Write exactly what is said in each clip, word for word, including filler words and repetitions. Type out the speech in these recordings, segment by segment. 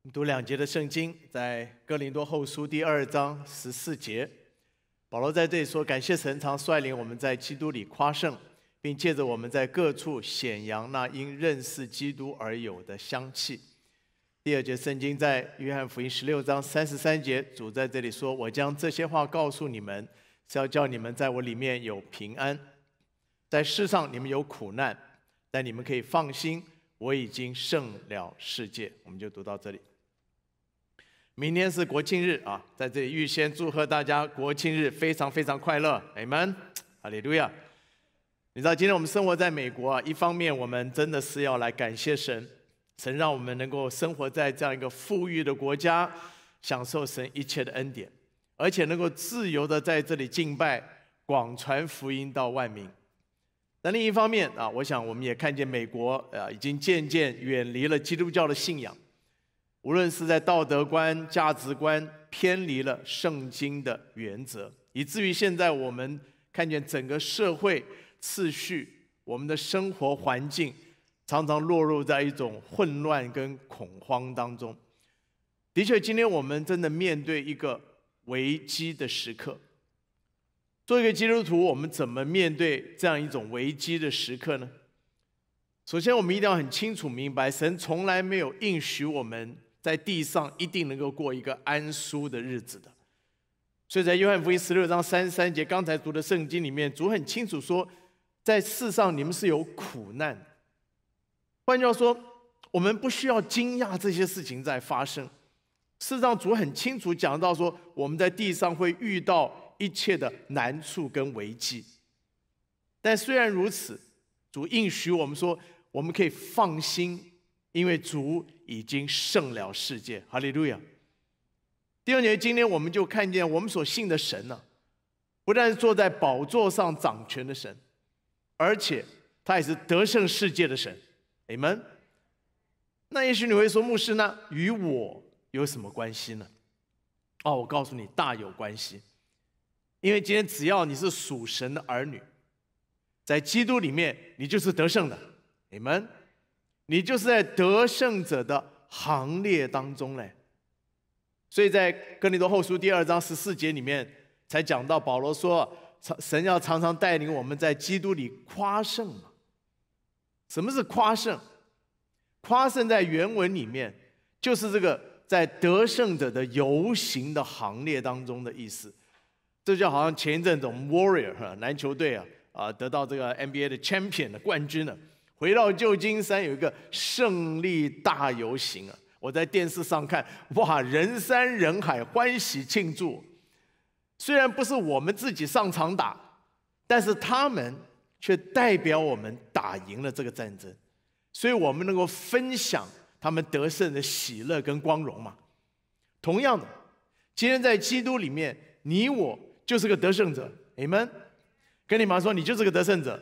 我们读两节的圣经，在哥林多后书第二章十四节，保罗在这里说：“感谢神常率领我们在基督里夸胜，并借着我们在各处显扬那因认识基督而有的香气。”第二节圣经在约翰福音十六章三十三节，主在这里说：“我将这些话告诉你们，是要叫你们在我里面有平安。在世上你们有苦难，但你们可以放心，我已经胜了世界。”我们就读到这里。明天是国庆日啊，在这里预先祝贺大家国庆日非常非常快乐，阿们，哈利路亚。你知道今天我们生活在美国啊，一方面我们真的是要来感谢神，神让我们能够生活在这样一个富裕的国家，享受神一切的恩典，而且能够自由的在这里敬拜，广传福音到万民。但另一方面啊，我想我们也看见美国啊，已经渐渐远离了基督教的信仰。无论是在道德观、价值观偏离了圣经的原则，以至于现在我们看见整个社会秩序、我们的生活环境，常常落入在一种混乱跟恐慌当中。的确，今天我们真的面对一个危机的时刻。作为一个基督徒，我们怎么面对这样一种危机的时刻呢？首先，我们一定要很清楚明白，神从来没有应许我们在地上一定能够过一个安舒的日子的。所以在约翰福音十六章三十三节，刚才读的圣经里面，主很清楚说，在世上你们是有苦难的。换句话说，我们不需要惊讶这些事情在发生。事实上，主很清楚讲到说，我们在地上会遇到一切的难处跟危机。但虽然如此，主应许我们说，我们可以放心，因为主已经胜了世界，哈利路亚。第二节，今天我们就看见我们所信的神呢、啊，不但是坐在宝座上掌权的神，而且他也是得胜世界的神，阿们。那也许你会说，牧师呢，与我有什么关系呢？哦，我告诉你，大有关系。因为今天只要你是属神的儿女，在基督里面，你就是得胜的，阿们。你就是在得胜者的行列当中嘞。所以在哥林多后书第二章十四节里面才讲到，保罗说神要常常带领我们在基督里夸胜嘛。什么是夸胜？夸胜在原文里面就是这个在得胜者的游行的行列当中的意思。这就好像前一阵子我们 Warrior 篮球队啊啊得到这个 N B A 的 Champion 的冠军了。回到旧金山有一个胜利大游行啊！我在电视上看，哇，人山人海，欢喜庆祝。虽然不是我们自己上场打，但是他们却代表我们打赢了这个战争，所以我们能够分享他们得胜的喜乐跟光荣嘛。同样的，今天在基督里面，你我就是个得胜者，阿们。跟你妈说，你就是个得胜者。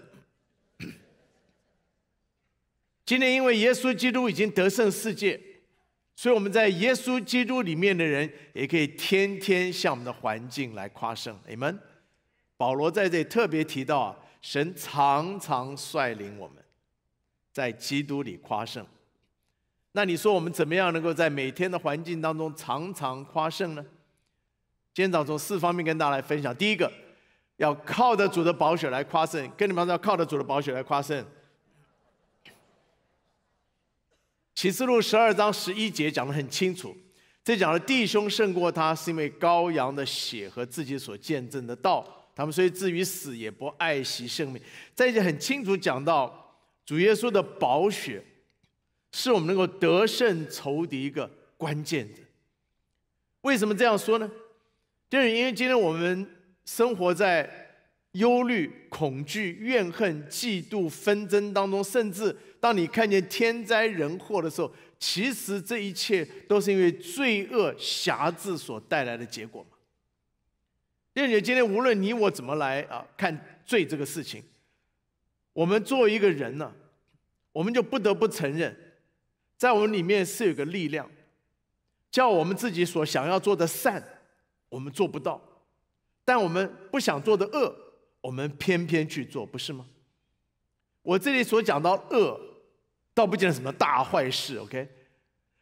今天因为耶稣基督已经得胜世界，所以我们在耶稣基督里面的人也可以天天向我们的环境来夸胜，阿们。保罗在这里特别提到啊，神常常率领我们在基督里夸胜。那你说我们怎么样能够在每天的环境当中常常夸胜呢？今天早上从四方面跟大家来分享。第一个，要靠着主的宝血来夸胜，跟你们说要靠着主的宝血来夸胜。启示录十二章十一节讲得很清楚，这讲了弟兄胜过他，是因为羔羊的血和自己所见证的道，他们虽至于死，也不爱惜生命。在这很清楚讲到，主耶稣的宝血是我们能够得胜仇敌一个关键的。为什么这样说呢？就是因为今天我们生活在忧虑、恐惧、怨恨、嫉妒、纷争当中，甚至当你看见天灾人祸的时候，其实这一切都是因为罪恶辖制所带来的结果嘛。因为今天无论你我怎么来啊看罪这个事情，我们作为一个人呢、啊，我们就不得不承认，在我们里面是有个力量，叫我们自己所想要做的善，我们做不到，但我们不想做的恶，我们偏偏去做，不是吗？我这里所讲到恶，倒不见得什么大坏事 ，OK？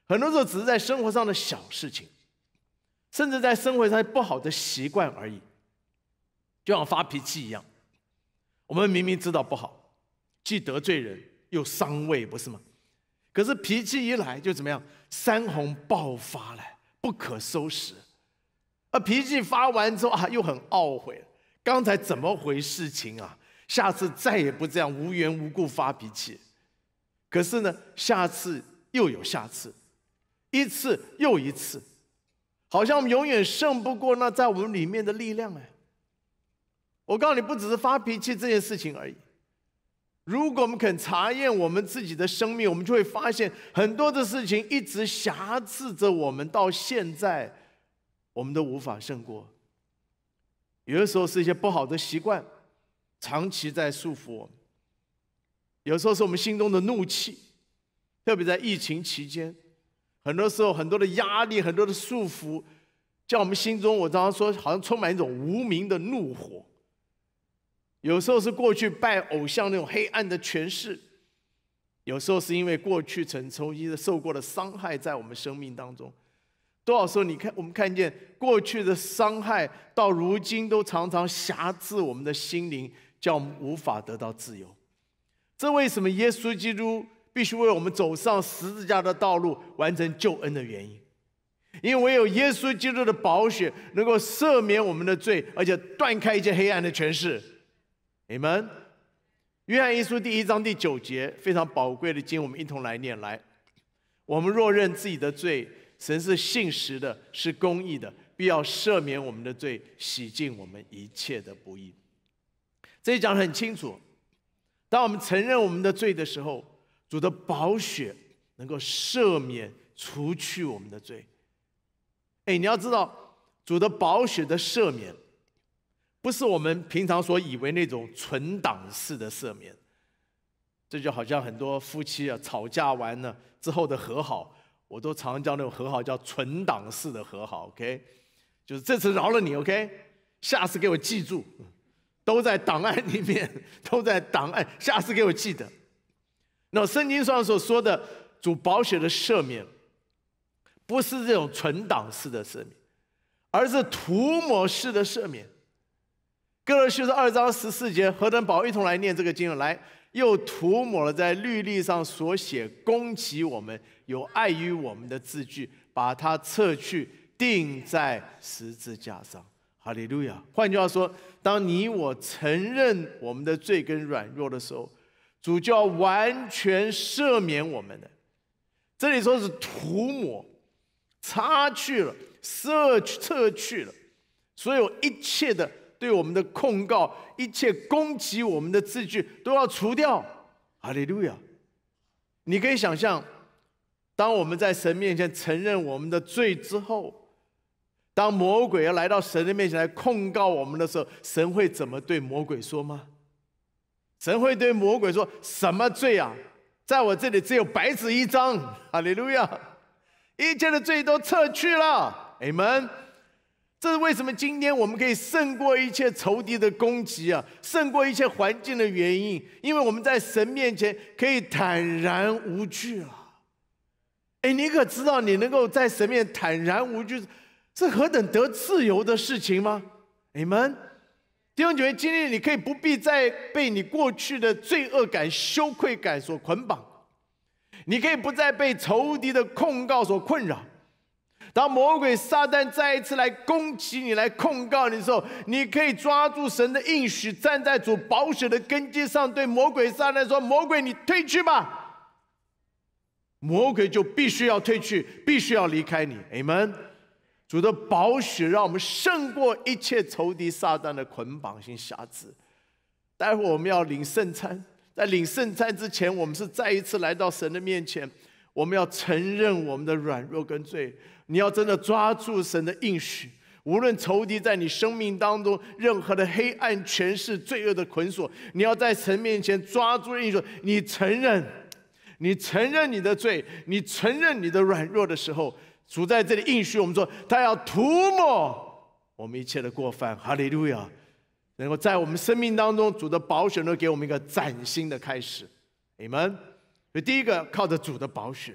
很多时候只是在生活上的小事情，甚至在生活上不好的习惯而已，就像发脾气一样。我们明明知道不好，既得罪人又伤胃，不是吗？可是脾气一来就怎么样？山洪爆发了，不可收拾。而脾气发完之后啊，又很懊悔，刚才怎么回事情啊？下次再也不这样无缘无故发脾气。可是呢，下次又有下次，一次又一次，好像我们永远胜不过那在我们里面的力量哎。我告诉你，不只是发脾气这件事情而已。如果我们肯查验我们自己的生命，我们就会发现很多的事情一直辖制着我们，到现在我们都无法胜过。有的时候是一些不好的习惯，长期在束缚我们；有时候是我们心中的怒气，特别在疫情期间，很多时候很多的压力、很多的束缚，叫我们心中，我常常说，好像充满一种无名的怒火。有时候是过去拜偶像那种黑暗的权势，有时候是因为过去曾从一的受过的伤害，在我们生命当中，多少时候你看我们看见过去的伤害，到如今都常常辖制我们的心灵，叫我们无法得到自由。这为什么耶稣基督必须为我们走上十字架的道路，完成救恩的原因。因为唯有耶稣基督的宝血能够赦免我们的罪，而且断开一切黑暗的权势。阿们。约翰一书第一章第九节，非常宝贵的经，我们一同来念来。我们若认自己的罪，神是信实的，是公义的，必要赦免我们的罪，洗净我们一切的不义。这里讲得很清楚，当我们承认我们的罪的时候，主的宝血能够赦免除去我们的罪。哎，你要知道，主的宝血的赦免不是我们平常所以为那种存档式的赦免。这就好像很多夫妻啊吵架完了之后的和好，我都常叫那种和好叫存档式的和好 ，OK， 就是这次饶了你 ，OK， 下次给我记住，都在档案里面，都在档案，下次给我记得。那圣经上所说的主宝血的赦免，不是这种存档式的赦免，而是涂抹式的赦免。哥罗西书二章十四节，何等宝，一同来念这个经文来。又涂抹了在律例上所写攻击我们、有碍于我们的字句，把它撤去，钉在十字架上。哈利路亚！换句话说，当你我承认我们的罪跟软弱的时候，主就要完全赦免我们的。这里说是涂抹、擦去了、撤撤去了所有一切的对我们的控告，一切攻击我们的字句都要除掉。哈利路亚！你可以想象，当我们在神面前承认我们的罪之后，当魔鬼要来到神的面前来控告我们的时候，神会怎么对魔鬼说吗？神会对魔鬼说：什么罪啊？在我这里只有白纸一张。哈利路亚！一切的罪都撤去了。阿们。这是为什么今天我们可以胜过一切仇敌的攻击啊，胜过一切环境的原因，因为我们在神面前可以坦然无惧啊！哎，你可知道你能够在神面前坦然无惧，是何等得自由的事情吗？阿们。弟兄姐妹，今天你可以不必再被你过去的罪恶感、羞愧感所捆绑，你可以不再被仇敌的控告所困扰。当魔鬼撒旦再一次来攻击你、来控告你的时候，你可以抓住神的应许，站在主宝血的根基上，对魔鬼撒旦说：魔鬼，你退去吧！魔鬼就必须要退去，必须要离开你。阿们。主的宝血让我们胜过一切仇敌撒旦的捆绑性辖制。待会我们要领圣餐，在领圣餐之前，我们是再一次来到神的面前，我们要承认我们的软弱跟罪。你要真的抓住神的应许，无论仇敌在你生命当中任何的黑暗权势、罪恶的捆锁，你要在神面前抓住应许。你承认，你承认你的罪，你承认你的软弱的时候，主在这里应许我们说，他要涂抹我们一切的过犯。哈利路亚！能够在我们生命当中，主的宝血能给我们一个崭新的开始。阿们。所以第一个靠着主的宝血，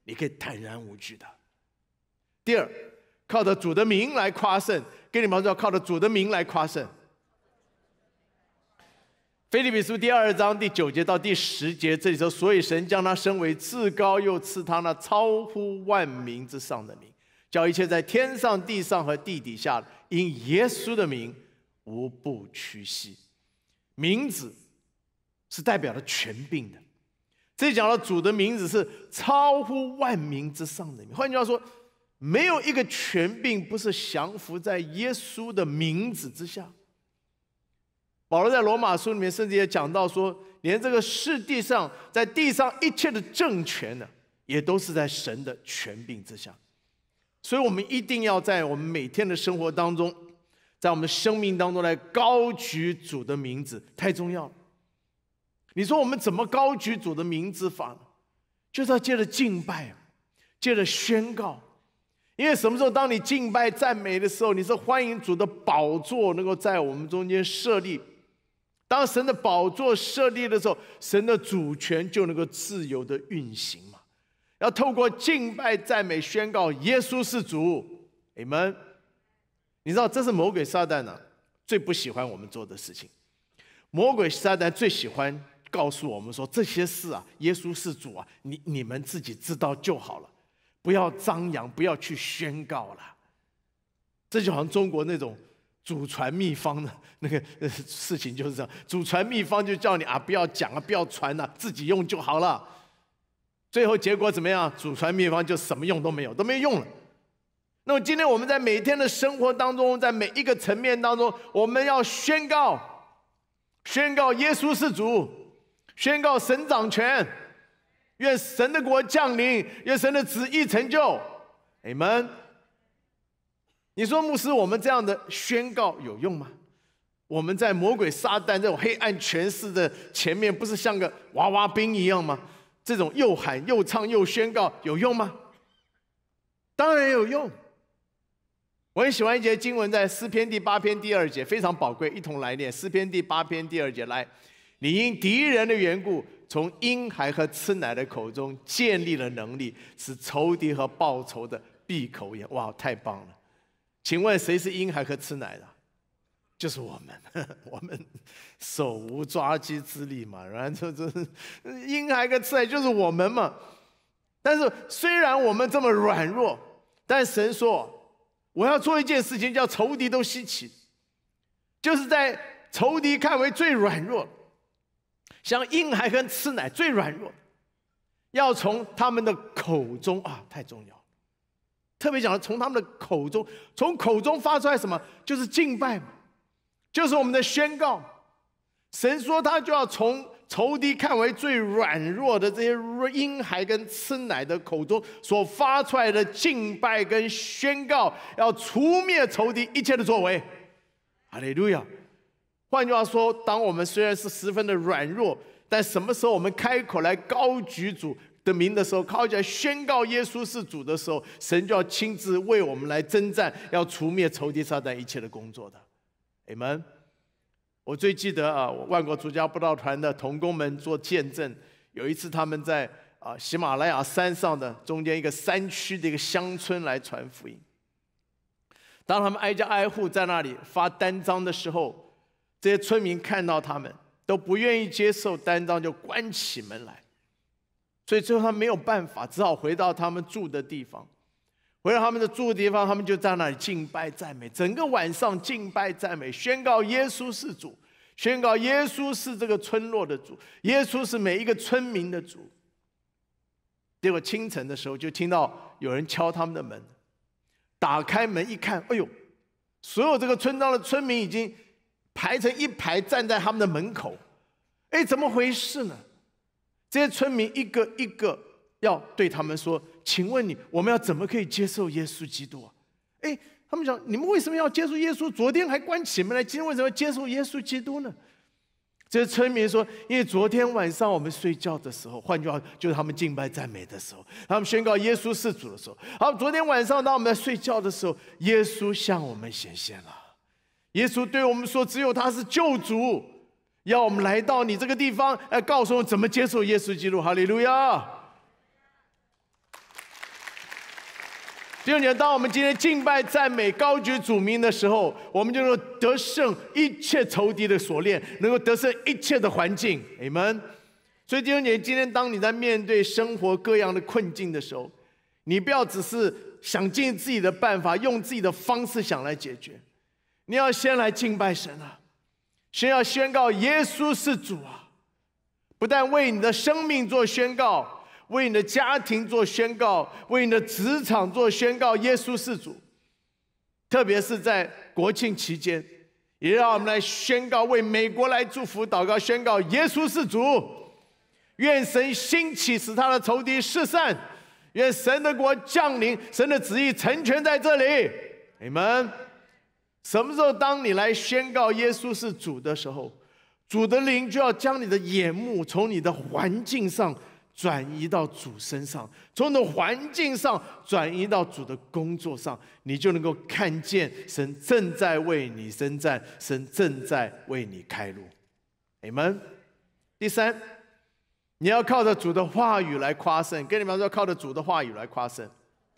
你可以坦然无惧的。第二，靠着主的名来夸胜，跟你们说，靠着主的名来夸胜。腓立比书第二章第九节到第十节，这里说，所以神将他升为至高，又赐他那超乎万名之上的名，叫一切在天上、地上和地底下，因耶稣的名无不屈膝。名字是代表了权柄的，这里讲到主的名字是超乎万名之上的名。换句话说，没有一个权柄不是降服在耶稣的名字之下。保罗在罗马书里面甚至也讲到说，连这个世地上，在地上一切的政权呢，也都是在神的权柄之下。所以我们一定要在我们每天的生活当中，在我们的生命当中来高举主的名字，太重要了。你说我们怎么高举主的名字法呢？就是要借着敬拜，借着宣告。因为什么时候当你敬拜赞美的时候，你是欢迎主的宝座能够在我们中间设立。当神的宝座设立的时候，神的主权就能够自由的运行嘛。要透过敬拜赞美宣告耶稣是主，阿们。你知道这是魔鬼撒旦呢最不喜欢我们做的事情。魔鬼撒旦最喜欢告诉我们说，这些事啊，耶稣是主啊，你你们自己知道就好了，不要张扬，不要去宣告了。这就好像中国那种祖传秘方的那个事情就是这样，祖传秘方就叫你啊，不要讲啊，不要传啊，自己用就好了。最后结果怎么样？祖传秘方就什么用都没有，都没用了。那么今天我们在每天的生活当中，在每一个层面当中，我们要宣告，宣告耶稣是主，宣告神掌权，愿神的国降临，愿神的旨意成就，阿们。你说牧师，我们这样的宣告有用吗？我们在魔鬼撒旦这种黑暗权势的前面，不是像个娃娃兵一样吗？这种又喊又唱又宣告有用吗？当然有用。我很喜欢一节经文，在诗篇第八篇第二节，非常宝贵，一同来念。诗篇第八篇第二节，来，你因敌人的缘故，从婴孩和吃奶的口中建立了能力，使仇敌和报仇的闭口言。哇，太棒了！请问谁是婴孩和吃奶的？就是我们，我们手无抓鸡之力嘛，然后这这婴孩跟吃奶就是我们嘛。但是虽然我们这么软弱，但神说，我要做一件事情，叫仇敌都稀奇，就是在仇敌看为最软弱，像婴孩跟吃奶最软弱，要从他们的口中啊，太重要了。特别讲从他们的口中，从口中发出来什么？就是敬拜嘛，就是我们的宣告。神说他就要从仇敌看为最软弱的这些婴孩跟吃奶的口中所发出来的敬拜跟宣告，要除灭仇敌一切的作为。哈利路亚！换句话说，当我们虽然是十分的软弱，但什么时候我们开口来高举主的名的时候，靠起来宣告耶稣是主的时候，神就要亲自为我们来征战，要除灭仇敌撒旦一切的工作的。阿们。我最记得啊，万国主家布道团的同工们做见证，有一次他们在啊喜马拉雅山上的中间一个山区的一个乡村来传福音。当他们挨家挨户在那里发单张的时候，这些村民看到他们都不愿意接受单张，就关起门来。所以最后他没有办法，只好回到他们住的地方。回到他们的住的地方，他们就在那里敬拜赞美，整个晚上敬拜赞美，宣告耶稣是主，宣告耶稣是这个村落的主，耶稣是每一个村民的主。结果清晨的时候，就听到有人敲他们的门，打开门一看，哎呦，所有这个村庄的村民已经排成一排站在他们的门口。哎，怎么回事呢？这些村民一个一个要对他们说，请问你，我们要怎么可以接受耶稣基督啊？哎，他们讲，你们为什么要接受耶稣？昨天还关起门来，今天为什么要接受耶稣基督呢？这些村民说，因为昨天晚上我们睡觉的时候，换句话就是他们敬拜赞美的时候，他们宣告耶稣是主的时候，好，昨天晚上当我们在睡觉的时候，耶稣向我们显现了，耶稣对我们说，只有他是救主，要我们来到你这个地方，来告诉我们怎么接受耶稣基督。哈利路亚！ 弟兄姐妹，当我们今天敬拜、赞美、高举主名的时候，我们就能够得胜一切仇敌的锁链，能够得胜一切的环境。阿们。所以弟兄姐妹，今天当你在面对生活各样的困境的时候，你不要只是想尽自己的办法，用自己的方式想来解决。你要先来敬拜神啊，先要宣告耶稣是主啊！不但为你的生命做宣告，为你的家庭做宣告，为你的职场做宣告，耶稣是主。特别是在国庆期间，也让我们来宣告，为美国来祝福祷告，宣告耶稣是主。愿神兴起，使他的仇敌四散。愿神的国降临，神的旨意成全在这里。阿们。什么时候当你来宣告耶稣是主的时候，主的灵就要将你的眼目从你的环境上转移到主身上，从你的环境上转移到主的工作上，你就能够看见神正在为你征战，神正在为你开路。阿们。第三，你要靠着主的话语来夸胜。跟你们说，靠着主的话语来夸胜。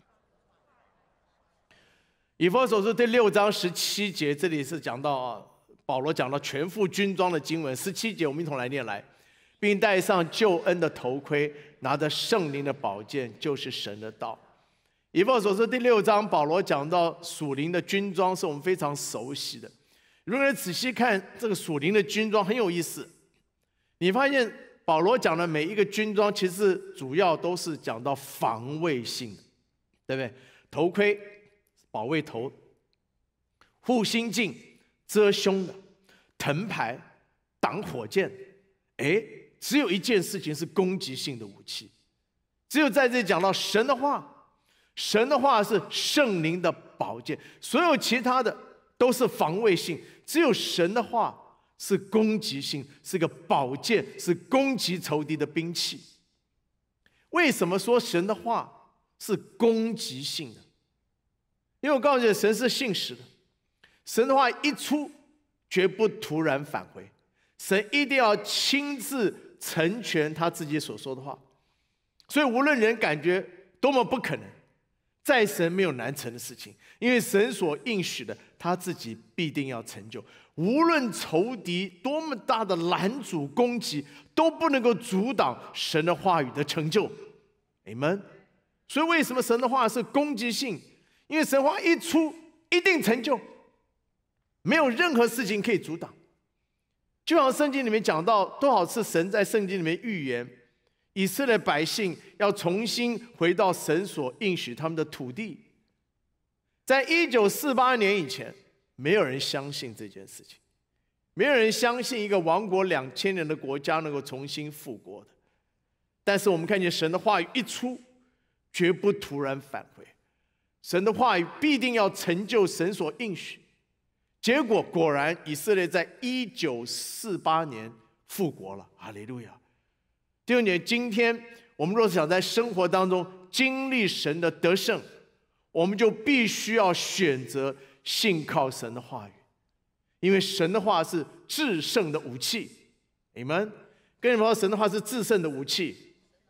以弗所书第六章十七节，这里是讲到啊，保罗讲到全副军装的经文。十七节我们一同来念来，并戴上救恩的头盔，拿着圣灵的宝剑，就是神的道。以弗所书第六章，保罗讲到属灵的军装，是我们非常熟悉的。如果你仔细看这个属灵的军装，很有意思。你发现保罗讲的每一个军装，其实主要都是讲到防卫性的，对不对？头盔保卫头，护心镜遮胸的，藤牌挡火箭。哎，只有一件事情是攻击性的武器，只有在这里讲到神的话，神的话是圣灵的宝剑，所有其他的都是防卫性，只有神的话是攻击性，是个宝剑，是攻击仇敌的兵器。为什么说神的话是攻击性的？因为我告诉你，神是信实的，神的话一出，绝不突然返回，神一定要亲自成全他自己所说的话。所以无论人感觉多么不可能，在神没有难成的事情，因为神所应许的，他自己必定要成就。无论仇敌多么大的拦阻攻击，都不能够阻挡神的话语的成就。阿们。所以为什么神的话是攻击性？因为神话一出，一定成就，没有任何事情可以阻挡。就像圣经里面讲到多少次，神在圣经里面预言以色列百姓要重新回到神所应许他们的土地。在一九四八年以前，没有人相信这件事情，没有人相信一个亡国两千年的国家能够重新复国的。但是我们看见神的话语一出，绝不突然返回，神的话语必定要成就神所应许。结果果然，以色列在一九四八年复国了。哈利路亚！弟兄姐妹，今天我们若是想在生活当中经历神的得胜，我们就必须要选择信靠神的话语，因为神的话是制胜的武器。你们跟你们说，神的话是制胜的武器。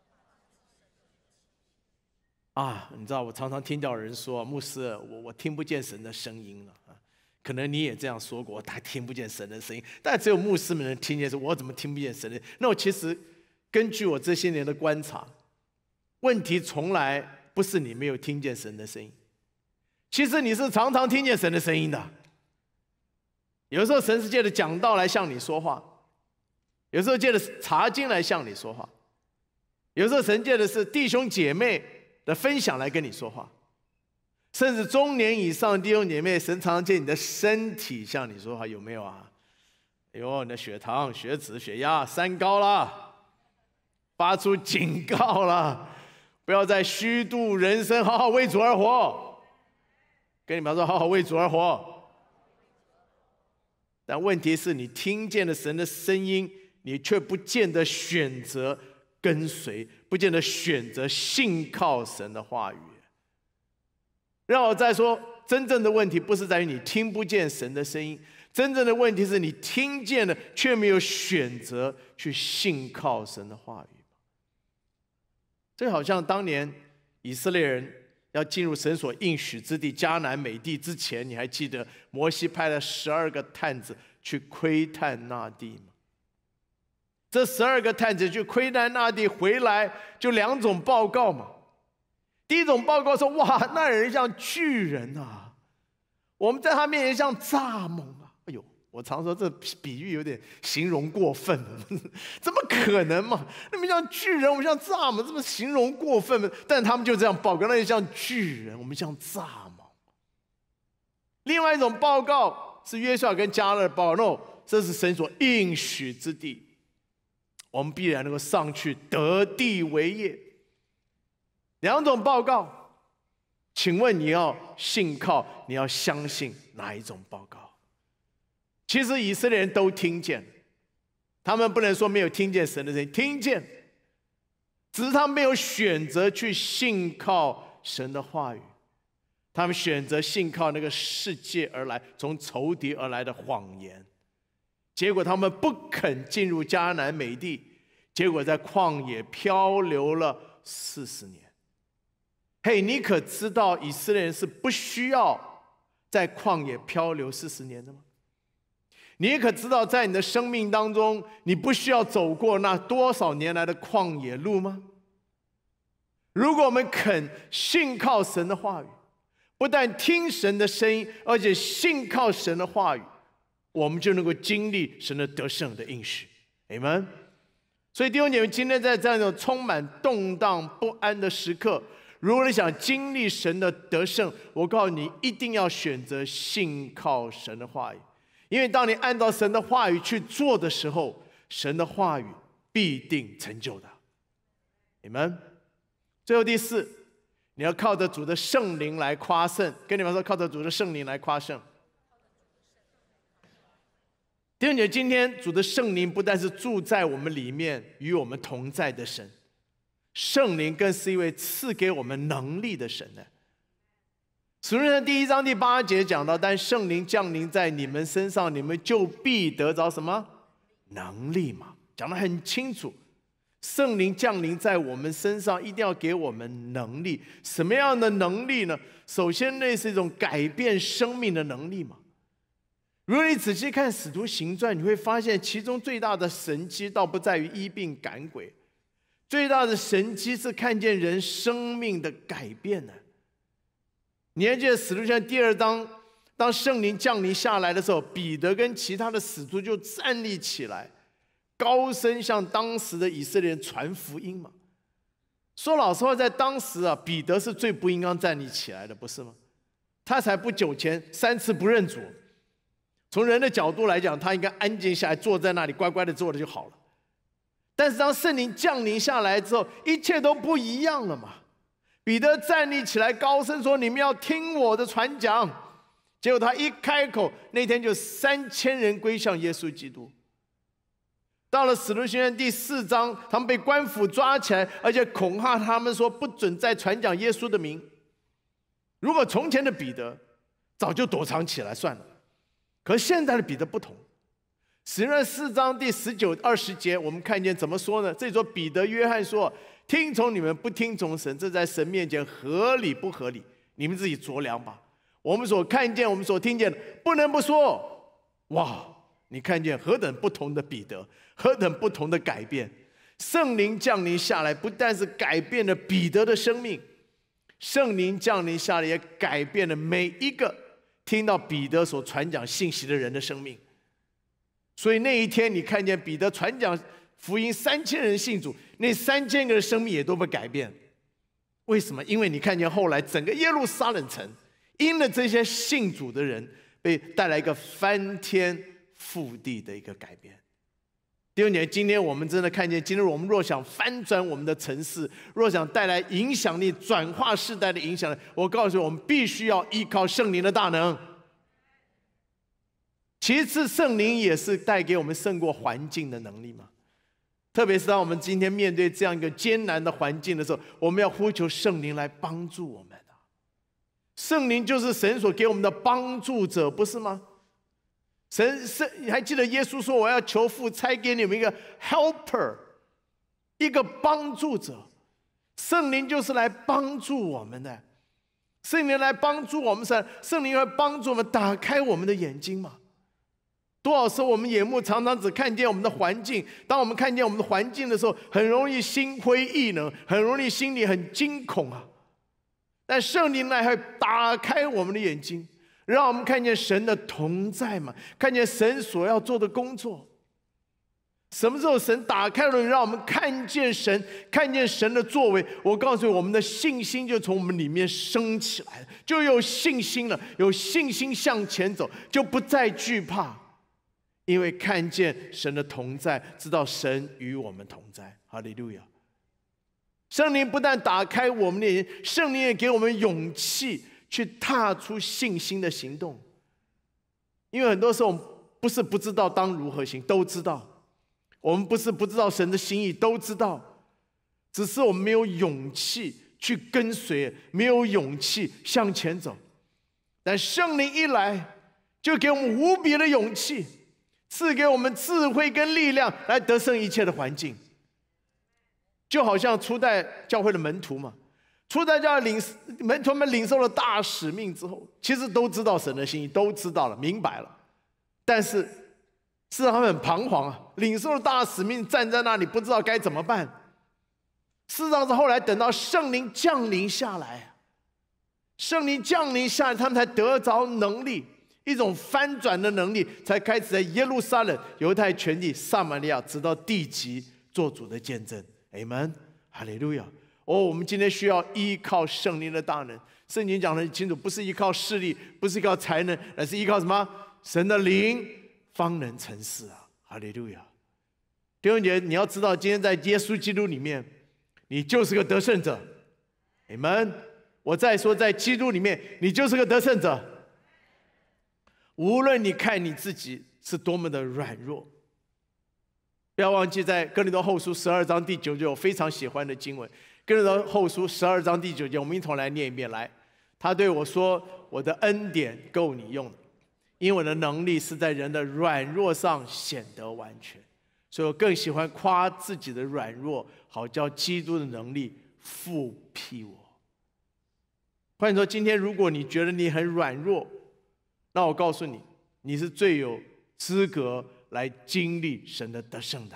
啊，你知道我常常听到人说，牧师，我我听不见神的声音了啊。可能你也这样说过，我听不见神的声音，但只有牧师们能听见，说我怎么听不见神的？那我其实根据我这些年的观察，问题从来不是你没有听见神的声音，其实你是常常听见神的声音的。有时候神是借着讲道来向你说话，有时候借着查经来向你说话，有时候神借的是弟兄姐妹的分享来跟你说话，甚至中年以上的弟兄姐妹，神常常借你的身体向你说话，有没有啊？哎呦，你的血糖、血脂、血压三高了，发出警告了，不要再虚度人生，好好为主而活。跟你们说，好好为主而活。但问题是你听见了神的声音，你却不见得选择跟随，不见得选择信靠神的话语。让我再说，真正的问题不是在于你听不见神的声音，真正的问题是你听见了，却没有选择去信靠神的话语。这好像当年以色列人要进入神所应许之地迦南美地之前，你还记得摩西派了十二个探子去窥探那地吗？这十二个探子去窥探那地回来，就两种报告嘛。第一种报告说：哇，那人像巨人啊，我们在他面前像蚱蜢啊。哎呦，我常说这比喻有点形容过分了，怎么可能嘛？那们像巨人，我们像蚱蜢，这么形容过分吗？但他们就这样报告，那人像巨人，我们像蚱蜢。另外一种报告是约书亚跟迦勒报告，no，这是神所应许之地，我们必然能够上去得地为业。两种报告，请问你要信靠，你要相信哪一种报告？其实以色列人都听见，他们不能说没有听见神的声音，听见，只是他们没有选择去信靠神的话语，他们选择信靠那个世界而来、从仇敌而来的谎言，结果他们不肯进入迦南美地，结果在旷野漂流了四十年。嘿，你可知道以色列人是不需要在旷野漂流四十年的吗？你可知道在你的生命当中，你不需要走过那多少年来的旷野路吗？如果我们肯信靠神的话语，不但听神的声音，而且信靠神的话语，我们就能够经历神的得胜的应许。Amen。所以弟兄姐妹，今天在这样一种充满动荡不安的时刻，如果你想经历神的得胜，我告诉你，一定要选择信靠神的话语。因为当你按照神的话语去做的时候，神的话语必定成就的。你们最后第四，你要靠着主的圣灵来夸胜。跟你们说，靠着主的圣灵来夸胜。弟兄姐妹，今天主的圣灵不但是住在我们里面，与我们同在的神，圣灵更是一位赐给我们能力的神呢。使徒行传第一章第八节讲到，但圣灵降临在你们身上，你们就必得着什么能力嘛？讲得很清楚，圣灵降临在我们身上，一定要给我们能力。什么样的能力呢？首先，那是一种改变生命的能力嘛。如果你仔细看使徒行传，你会发现其中最大的神迹倒不在于医病赶鬼，最大的神迹是看见人生命的改变呢。你还记得使徒行传第二章，当圣灵降临下来的时候，彼得跟其他的使徒就站立起来，高声向当时的以色列人传福音嘛。说老实话，在当时啊，彼得是最不应该站立起来的，不是吗？他才不久前三次不认主，从人的角度来讲，他应该安静下来，坐在那里乖乖的坐着就好了。但是当圣灵降临下来之后，一切都不一样了嘛。彼得站立起来，高声说：“你们要听我的传讲。”结果他一开口，那天就三千人归向耶稣基督。到了使徒行传第四章，他们被官府抓起来，而且恐吓他们说不准再传讲耶稣的名。如果从前的彼得早就躲藏起来算了，可是现在的彼得不同。使徒行传四章第十九、二十节，我们看见怎么说呢？这里说彼得、约翰说：“听从你们，不听从神，这在神面前合理不合理？你们自己酌量吧。”我们所看见、我们所听见的，不能不说，哇！你看见何等不同的彼得，何等不同的改变。圣灵降临下来，不但是改变了彼得的生命，圣灵降临下来也改变了每一个听到彼得所传讲信息的人的生命。所以那一天，你看见彼得传讲福音，三千人信主，那三千个人生命也都被改变。为什么？因为你看见后来整个耶路撒冷城，因了这些信主的人，被带来一个翻天覆地的一个改变。弟兄姐妹，今天我们真的看见，今天我们若想翻转我们的城市，若想带来影响力、转化世代的影响力，我告诉你，我们必须要依靠圣灵的大能。其次，圣灵也是带给我们胜过环境的能力嘛。特别是当我们今天面对这样一个艰难的环境的时候，我们要呼求圣灵来帮助我们啊。圣灵就是神所给我们的帮助者，不是吗？神是，你还记得耶稣说：“我要求父差给你们一个 helper， 一个帮助者。”圣灵就是来帮助我们的。 圣灵来帮助我们，圣圣灵来帮助我们打开我们的眼睛嘛。多少时候我们眼目常常只看见我们的环境，当我们看见我们的环境的时候，很容易心灰意冷，很容易心里很惊恐啊。但圣灵来还打开我们的眼睛，让我们看见神的同在嘛，看见神所要做的工作。什么时候神打开了，让我们看见神，看见神的作为？我告诉你，我们的信心就从我们里面升起来了，就有信心了，有信心向前走，就不再惧怕，因为看见神的同在，知道神与我们同在。哈利路亚！圣灵不但打开我们的眼睛，圣灵也给我们勇气去踏出信心的行动。因为很多时候我们不是不知道当如何行，都知道。我们不是不知道神的心意，都知道，只是我们没有勇气去跟随，没有勇气向前走。但圣灵一来，就给我们无比的勇气，赐给我们智慧跟力量，来得胜一切的环境。就好像初代教会的门徒嘛，初代教会领门徒们领受了大使命之后，其实都知道神的心意，都知道了，明白了，但是是他们很彷徨啊，领受了大使命，站在那里不知道该怎么办。事实上是后来等到圣灵降临下来，圣灵降临下来，他们才得着能力，一种翻转的能力，才开始在耶路撒冷、犹太全地、撒玛利亚，直到地极做主的见证。阿们，哈利路亚！哦，我们今天需要依靠圣灵的大能。圣经讲得很清楚，不是依靠势力，不是依靠才能，而是依靠什么？神的灵方能成事啊！哈利路亚！弟兄姐妹，你要知道，今天在耶稣基督里面，你就是个得胜者。阿们！我再说，在基督里面，你就是个得胜者。无论你看你自己是多么的软弱，不要忘记，在哥林多后书十二章第九节，我非常喜欢的经文。哥林多后书十二章第九节，我们一同来念一遍。来，他对我说：“我的恩典够你用的，因为我的能力是在人的软弱上显得完全。”所以我更喜欢夸自己的软弱，好叫基督的能力复辟我。换句话说，今天如果你觉得你很软弱，那我告诉你，你是最有资格来经历神的得胜的。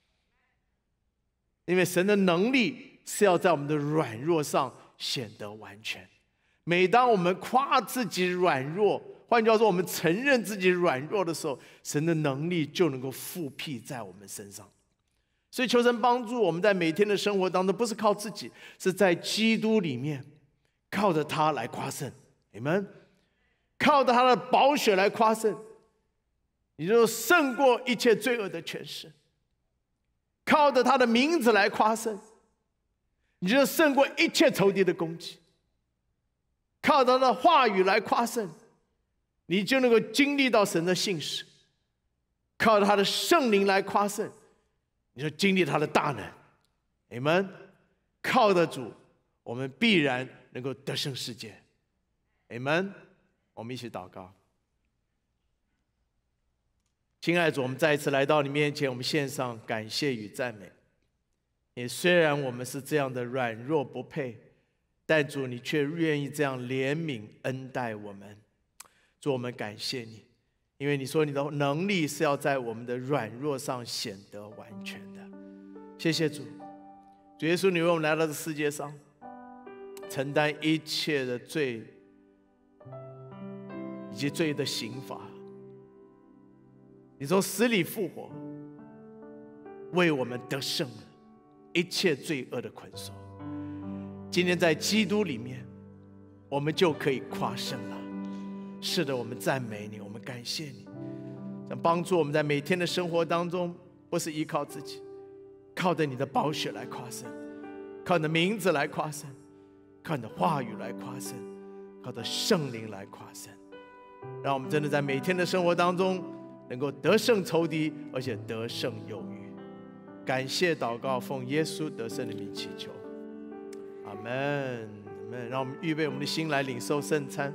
因为神的能力是要在我们的软弱上显得完全。每当我们夸自己软弱，换句话说，我们承认自己软弱的时候，神的能力就能够复辟在我们身上。所以求神帮助我们在每天的生活当中，不是靠自己，是在基督里面，靠着他来夸胜。你们靠着他的宝血来夸胜，你就胜过一切罪恶的权势；靠着他的名字来夸胜，你就胜过一切仇敌的攻击；靠着他的话语来夸胜，你就能够经历到神的信实；靠着他的圣灵来夸胜，你就经历他的大能。你们靠着主，我们必然能够得胜世界。阿们。我们一起祷告。亲爱的主，我们再一次来到你面前，我们献上感谢与赞美。也虽然我们是这样的软弱不配，但主你却愿意这样怜悯恩待我们。主，我们感谢你，因为你说你的能力是要在我们的软弱上显得完全的。谢谢主，主耶稣，你为我们来到这世界上，承担一切的罪以及罪的刑罚。你从死里复活，为我们得胜了一切罪恶的捆锁。今天在基督里面，我们就可以夸胜了。是的，我们赞美你，我们感谢你，想帮助我们在每天的生活当中，不是依靠自己，靠着你的宝血来夸胜，靠你的名字来夸胜，靠你的话语来夸胜，靠着圣灵来夸胜。让我们真的在每天的生活当中能够得胜仇敌，而且得胜有余。感谢祷告，奉耶稣得胜的名祈求，阿们，阿们。让我们预备我们的心来领受圣餐。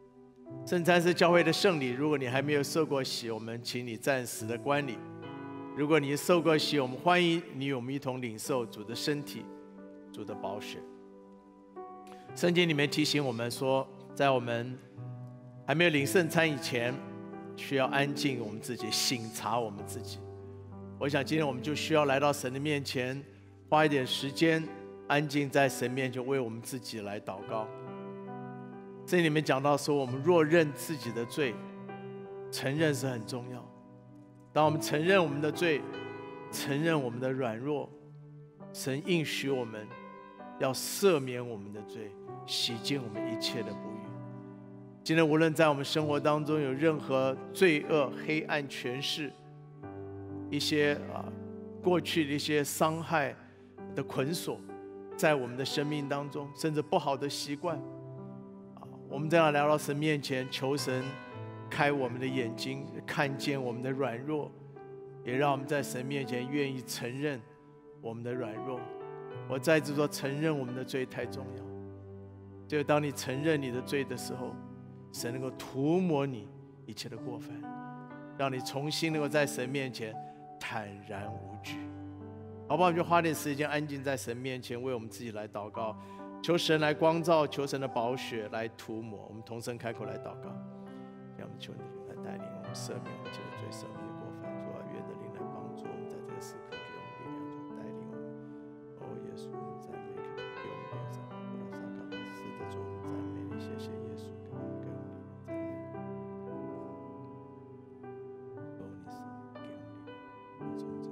圣餐是教会的圣礼，如果你还没有受过洗，我们请你暂时的观礼。 如果你受过洗，我们欢迎你与我们一同领受主的身体、主的宝血。圣经里面提醒我们说，在我们还没有领圣餐以前，需要安静我们自己，省察我们自己。我想今天我们就需要来到神的面前，花一点时间，安静在神面前为我们自己来祷告。这里面讲到说，我们若认自己的罪，承认是很重要。当我们承认我们的罪，承认我们的软弱，神应许我们要赦免我们的罪，洗净我们一切的不义。今天无论在我们生活当中有任何罪恶、黑暗权势，一些啊过去的一些伤害的捆锁，在我们的生命当中，甚至不好的习惯啊，我们这样来到神面前，求神开我们的眼睛，看见我们的软弱，也让我们在神面前愿意承认我们的软弱。我再次说，承认我们的罪太重要。就当你承认你的罪的时候，神能够涂抹你一切的过犯，让你重新能够在神面前坦然无惧。好不好？我们就花点时间安静在神面前，为我们自己来祷告，求神来光照，求神的宝血来涂抹。我们同声开口来祷告，让我们求你来带领我们，赦免我们一切的罪，赦免一切过犯。主啊，愿的灵来帮助我们，在这个时刻给我们力量，主带领我们。哦，耶稣，我们赞美你，给我们力量，不要伤感到是的，主，我们赞美你，谢谢耶稣，给我们给我们力量，赞美你。哦，你是给我们力量，帮助我们。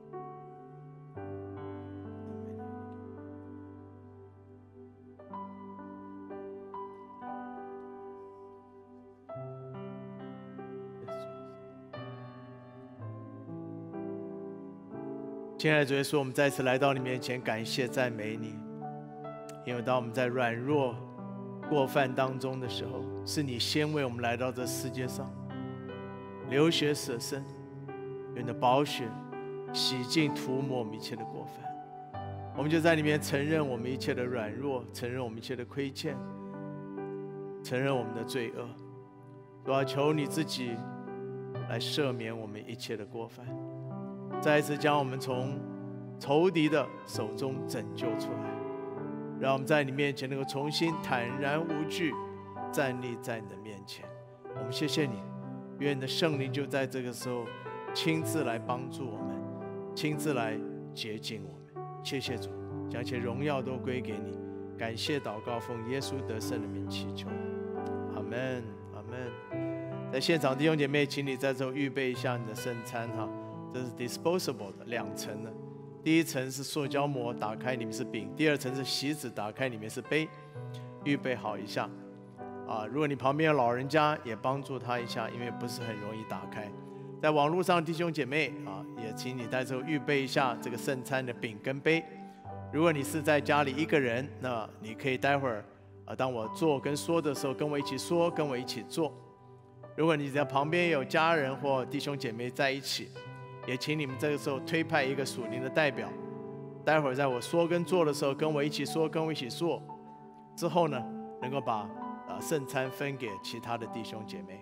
亲爱的主耶稣，我们再次来到你面前，感谢赞美你，因为当我们在软弱过犯当中的时候，是你先为我们来到这世界上，流血舍身，用你的宝血洗净涂抹我们一切的过犯。我们就在里面承认我们一切的软弱，承认我们一切的亏欠，承认我们的罪恶。主啊，求你自己来赦免我们一切的过犯，再一次将我们从仇敌的手中拯救出来，让我们在你面前能够重新坦然无惧站立在你的面前。我们谢谢你，愿你的圣灵就在这个时候亲自来帮助我们，亲自来洁净我们。谢谢主，将一切荣耀都归给你。感谢祷告，奉耶稣得胜的名祈求，阿们，阿们。在现场弟兄姐妹，请你在这预备一下你的圣餐哈。这是 disposable 的，两层的。第一层是塑胶膜，打开里面是饼；第二层是锡纸，打开里面是杯。预备好一下啊！如果你旁边有老人家，也帮助他一下，因为不是很容易打开。在网络上弟兄姐妹啊，也请你在这预备一下这个圣餐的饼跟杯。如果你是在家里一个人，那你可以待会儿啊，当我做跟说的时候，跟我一起说，跟我一起做。如果你在旁边有家人或弟兄姐妹在一起，也请你们这个时候推派一个属灵的代表，待会儿在我说跟做的时候，跟我一起说，跟我一起做，之后呢，能够把啊圣餐分给其他的弟兄姐妹。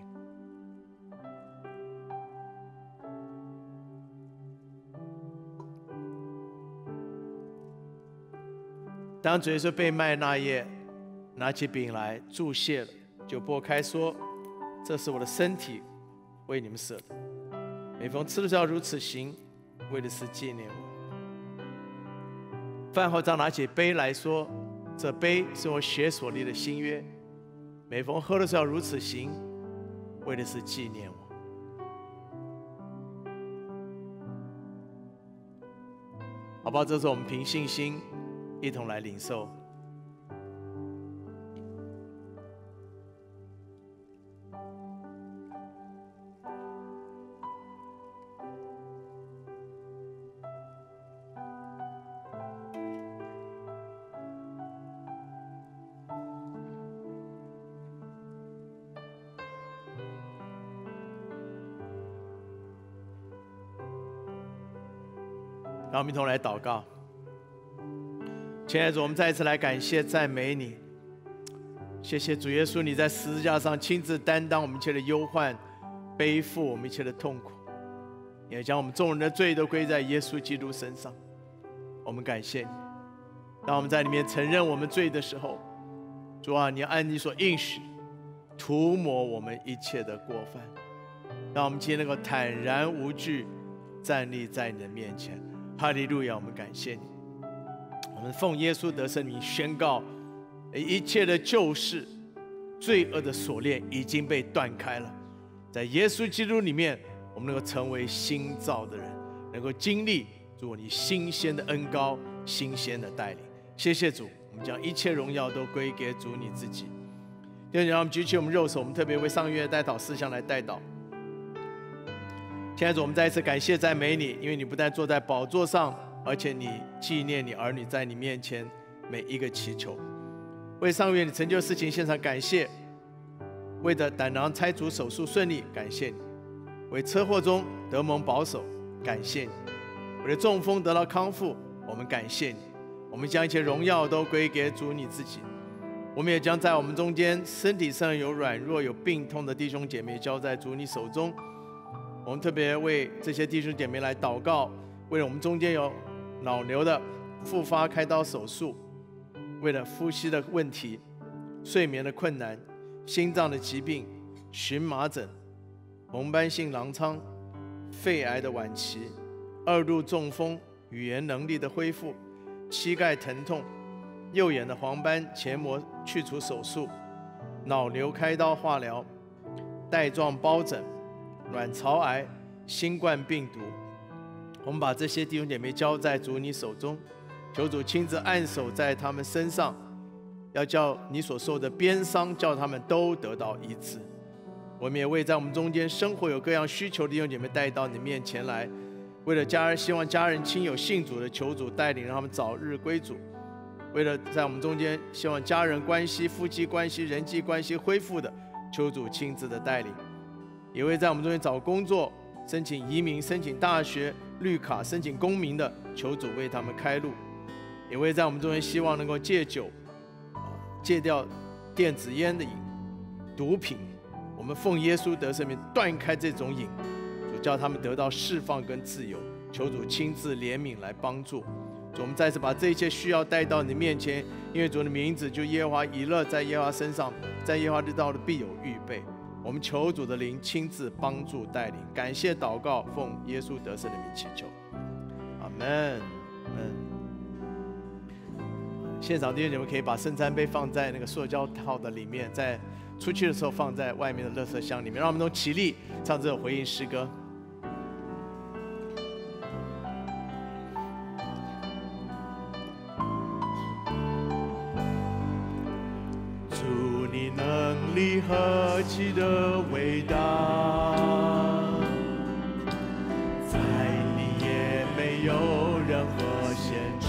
当主耶稣被卖那夜，拿起饼来祝谢了，就擘开说：“这是我的身体，为你们舍的。每逢吃的时候要如此行，为的是纪念我。”饭后再拿起杯来说：“这杯是我血所立的新约，每逢喝的时候要如此行，为的是纪念我。”好不好？这是我们凭信心一同来领受。让我们一同来祷告。亲爱的主，我们再一次来感谢赞美你，谢谢主耶稣，你在十字架上亲自担当我们一切的忧患，背负我们一切的痛苦。 也将我们众人的罪都归在耶稣基督身上。我们感谢你，当我们在里面承认我们罪的时候，主啊，你按你所应许涂抹我们一切的过犯，让我们今天能够坦然无惧站立在你的面前。哈利路亚！我们感谢你，我们奉耶稣得胜名宣告，一切的旧事、罪恶的锁链已经被断开了。在耶稣基督里面，我们能够成为新造的人，能够经历主你新鲜的恩膏、新鲜的带领。谢谢主，我们将一切荣耀都归给主你自己。弟兄，让我们举起我们右手，我们特别为上个月代祷事项来代祷。亲爱的主，我们再一次感谢赞美你，因为你不但坐在宝座上，而且你纪念你儿女在你面前每一个祈求。为上个月你成就事情献上感谢，为着胆囊拆除手术顺利，感谢你；为车祸中得蒙保守，感谢你；为了中风得到康复，我们感谢你。我们将一切荣耀都归给主你自己。我们也将在我们中间身体上有软弱有病痛的弟兄姐妹交在主你手中。我们特别为这些弟兄姐妹来祷告，为了我们中间有脑瘤的复发开刀手术，为了呼吸的问题、睡眠的困难、心脏的疾病、荨麻疹、红斑性狼疮、肺癌的晚期、二度中风、语言能力的恢复、膝盖疼痛、右眼的黄斑前膜去除手术、脑瘤开刀化疗、带状疱疹、卵巢癌、新冠病毒，我们把这些弟兄姐妹交在主你手中，求主亲自按手在他们身上，要叫你所受的鞭伤，叫他们都得到医治。我们也为在我们中间生活有各样需求的弟兄姐妹带到你面前来，为了家人，希望家人亲友信主的，求主带领，让他们早日归主。为了在我们中间希望家人关系、夫妻关系、人际关系恢复的，求主亲自的带领。也为在我们中间找工作、申请移民、申请大学绿卡、申请公民的，求主为他们开路。也为在我们中间希望能够戒酒、戒掉电子烟的瘾、毒品，我们奉耶稣得胜名断开这种瘾，主叫他们得到释放跟自由。求主亲自怜悯来帮助。主，我们再次把这一切需要带到你面前，因为主的名字就耶和华以勒，在耶和华身上，在耶和华之道的必有预备。我们求主的灵亲自帮助带领，感谢祷告，奉耶稣得胜的名祈求，阿门。现场弟兄姐妹可以把圣餐杯放在那个塑胶套的里面，在出去的时候放在外面的垃圾箱里面。让我们都起立唱这首回应诗歌。主，你能力何其的伟大，在你也没有任何限制。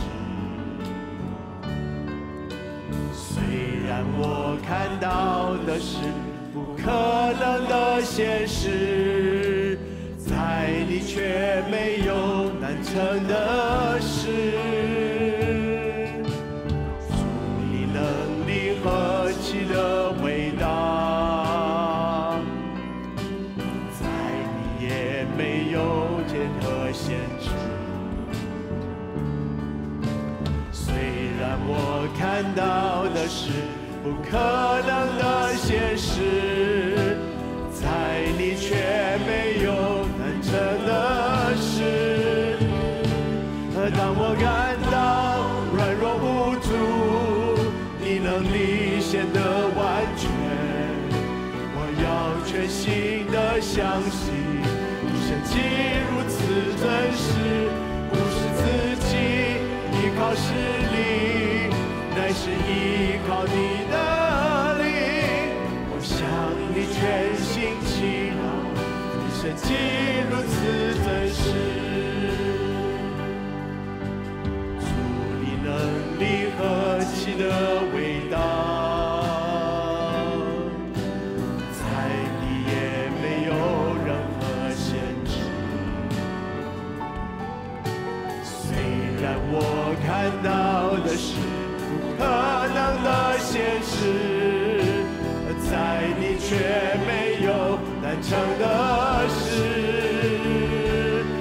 虽然我看到的是不可能的现实，在你却没有难成的事。主，你能力何其的伟大，在你也没有任何限制。虽然我看到的是不可能的现实，在你却没有难成的事。当我感到软弱无助，你能力显得完全，我要全心的相信，神迹如此真实，不是自己依靠实力，乃是依靠你的灵。我向你全心祈祷，神迹如此真实。主，你能力何其的伟大，在你也没有任何限制。虽然我看到的是不可能的现实，在你却没有难成的事。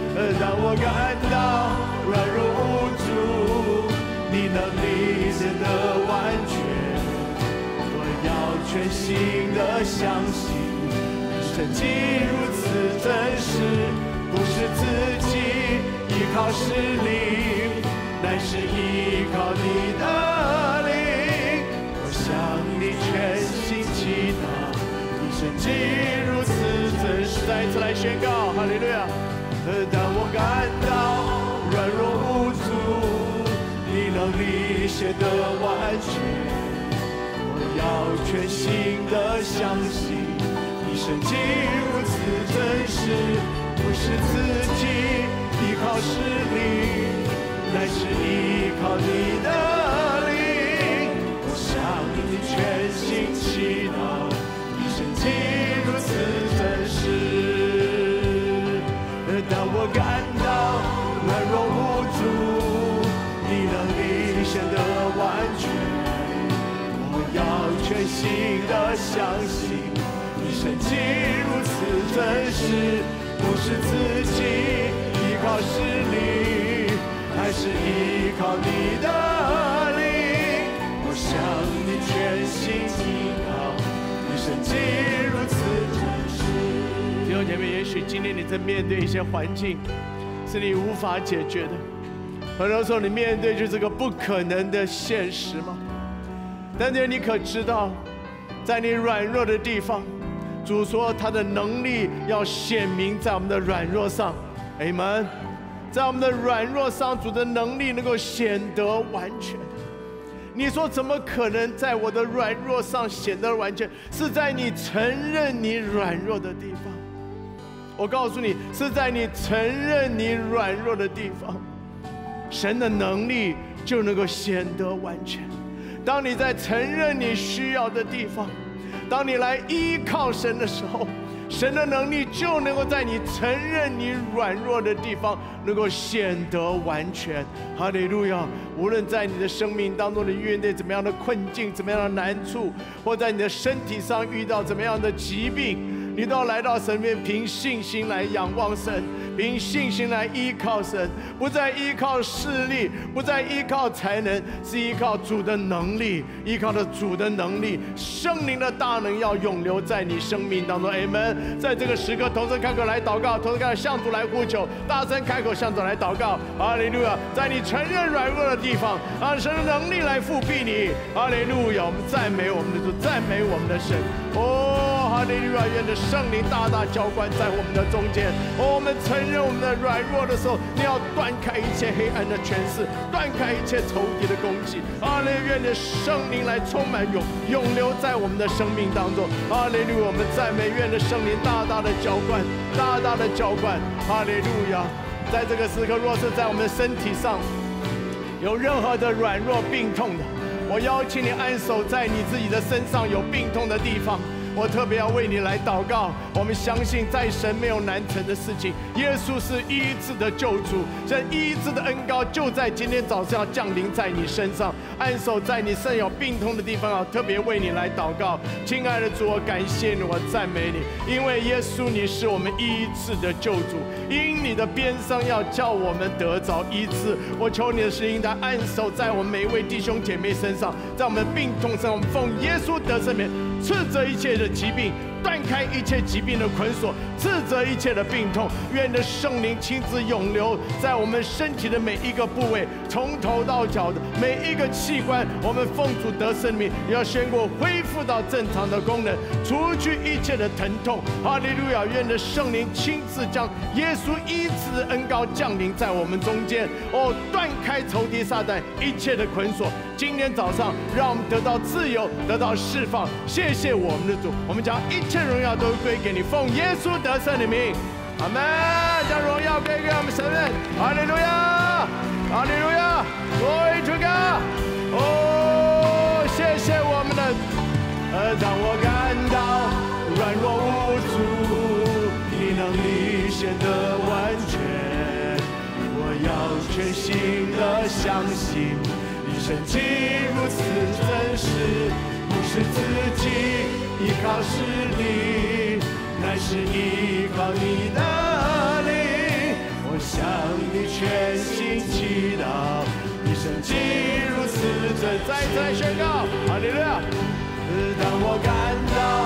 的相信，神迹如此真实，不是自己依靠实力，乃是依靠你的灵。我向你全心祈祷，你神迹如此真实。再一次来宣告，哈利路亚！当我感到软弱无助，你能力显得完全，我要全心的相信，你神迹如此真实，不是自己依靠实力，乃是依靠你的灵。我向你全心祈祷，你神迹如此真实。当我感到软弱无助，你能力显得完全，我要全心的相信，你神迹如此真实，不是自己依靠实力，还是依靠你的灵。我向你全心依靠，你神迹如此真实。弟兄姐妹，也许今天你正面对一些环境是你无法解决的，很多时候你面对就是个不可能的现实吗？但是你可知道，在你软弱的地方，主说他的能力要显明在我们的软弱上。Amen。在我们的软弱上，主的能力能够显得完全。你说怎么可能在我的软弱上显得完全？是在你承认你软弱的地方。我告诉你，是在你承认你软弱的地方，神的能力就能够显得完全。当你在承认你需要的地方，当你来依靠神的时候，神的能力就能够在你承认你软弱的地方能够显得完全。哈利路亚！无论在你的生命当中你面对怎么样的困境、怎么样的难处，或在你的身体上遇到怎么样的疾病，你都要来到神面，凭信心来仰望神，凭信心来依靠神，不再依靠势力，不再依靠才能，是依靠主的能力，依靠着主的能力，圣灵的大能要永留在你生命当中。Amen。在这个时刻，同声开口来祷告，同声开口向主来呼求，大声开口向主来祷告。哈利路亚！在你承认软弱的地方，让神的能力来复辟你。哈利路亚！我们赞美我们的主，赞美我们的神。哦，哈利路亚！愿着圣灵大大浇灌在我们的中间。哦，我们承认我们的软弱的时候，你要断开一切黑暗的权势，断开一切仇敌的攻击。哈利路亚！愿着圣灵来充满永永留在我们的生命当中。哈利路亚！我们赞美，愿着圣灵大大的浇灌，大大的浇灌。哈利路亚！在这个时刻，若是在我们的身体上有任何的软弱病痛的，我邀请你按手在你自己的身上有病痛的地方。我特别要为你来祷告。我们相信在神没有难成的事情，耶稣是医治的救主，这医治的恩膏就在今天早上要降临在你身上，按手在你身有病痛的地方啊，特别为你来祷告。亲爱的主，我感谢你，我赞美你，因为耶稣你是我们医治的救主，因你的鞭伤要叫我们得着医治。我求你的圣灵来按手在我们每一位弟兄姐妹身上，在我们的病痛上，我们奉耶稣得赦免，斥责一切的疾病，断开一切疾病的捆锁，斥责一切的病痛。愿的圣灵亲自永留在我们身体的每一个部位，从头到脚的每一个器官，我们奉主得圣名，要宣告恢复到正常的功能，除去一切的疼痛。哈利路亚！愿的圣灵亲自将耶稣医治的恩膏降临在我们中间，哦，断开仇敌撒旦一切的捆锁。今天早上，让我们得到自由，得到释放。谢谢我们的主，我们将一切荣耀都归给你，奉耶稣得胜的名，阿门。将荣耀归给我们神人，哈利路亚，哈利路亚 ，Glory to God。哦，谢谢我们的，呃，当我感到软弱无助，你能力显得完全，我要全心的相信。神迹如此真实，不是自己依靠实力，乃是依靠你的灵。我向你全心祈祷，你神迹如此真。再再宣告，哈利路亚！当我感到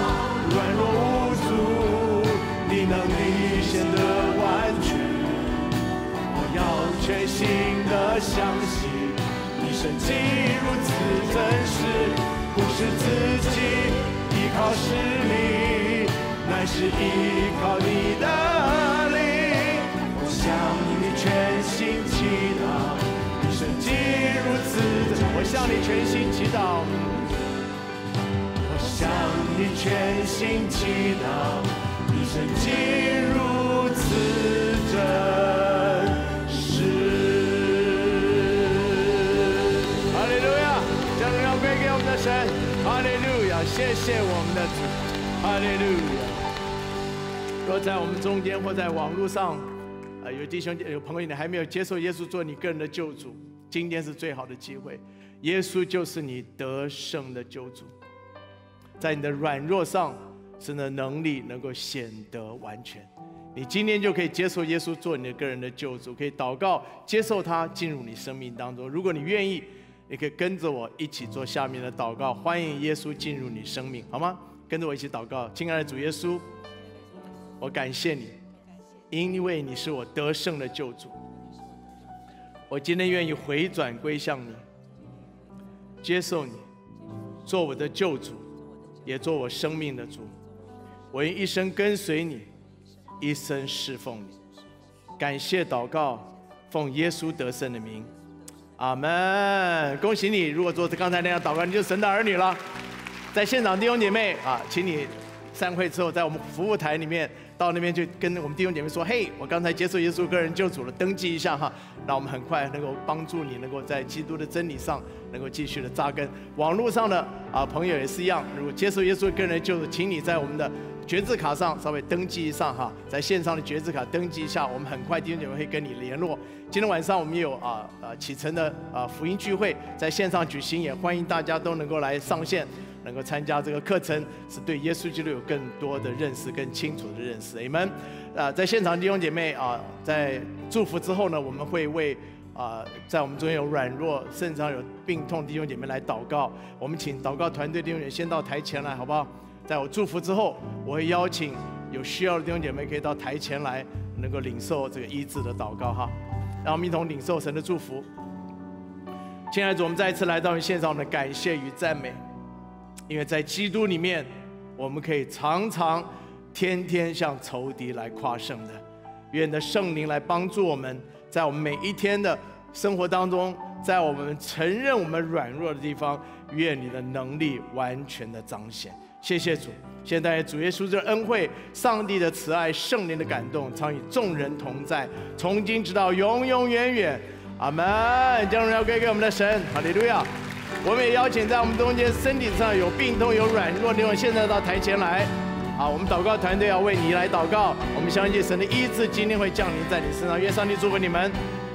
软弱无助，你能力显得完全。我要全心的相信，你神迹如此真实，不是自己依靠实力，乃是依靠你的灵。我向你全心祈祷，你神迹如此真实，我向你全心祈祷。向你全心祈祷，你神迹如此真实。哈利路亚！将荣耀归给我们的神。哈利路亚！谢谢我们的主。哈利路亚！若在我们中间或在网络上，呃，有弟兄有朋友你还没有接受耶稣做你个人的救主，今天是最好的机会。耶稣就是你得胜的救主。在你的软弱上，神的能力能够显得完全。你今天就可以接受耶稣做你的个人的救主，可以祷告接受他进入你生命当中。如果你愿意，你可以跟着我一起做下面的祷告，欢迎耶稣进入你生命，好吗？跟着我一起祷告。亲爱的主耶稣，我感谢你，因为你是我得胜的救主。我今天愿意回转归向你，接受你做我的救主，也做我生命的主。我愿一生跟随你，一生侍奉你。感谢祷告，奉耶稣得胜的名，阿们。恭喜你，如果做刚才那样祷告，你就是神的儿女了。在现场弟兄姐妹啊，请你散会之后，在我们服务台里面，到那边就跟我们弟兄姐妹说：“嘿，我刚才接受耶稣个人救主了，登记一下哈。”让我们很快能够帮助你，能够在基督的真理上能够继续的扎根。网络上的啊朋友也是一样，如果接受耶稣个人救主，请你在我们的决志卡上稍微登记一下哈，在线上的决志卡登记一下，我们很快弟兄姐妹会跟你联络。今天晚上我们有啊啊启程的啊福音聚会在线上举行，也欢迎大家都能够来上线，能够参加这个课程，是对耶稣基督有更多的认识、更清楚的认识。阿们。啊，在现场弟兄姐妹啊，在祝福之后呢，我们会为啊在我们中间有软弱、甚至有病痛弟兄姐妹来祷告。我们请祷告团队弟兄姐妹先到台前来，好不好？在我祝福之后，我会邀请有需要的弟兄姐妹可以到台前来，能够领受这个医治的祷告哈。让我们一同领受神的祝福。亲爱的主，我们再一次来到你现场的感谢与赞美，因为在基督里面，我们可以常常、天天向仇敌来夸胜的。愿你的圣灵来帮助我们，在我们每一天的生活当中，在我们承认我们软弱的地方，愿你的能力完全的彰显。谢谢主，现在主耶稣的恩惠、上帝的慈爱、圣灵的感动，常与众人同在，从今直到永永远远。阿们。将荣耀归给我们的神，哈利路亚。我们也邀请在我们中间身体上有病痛、有软弱的，现在到台前来。好，我们祷告团队要为你来祷告。我们相信神的医治今天会降临在你身上，愿上帝祝福你们。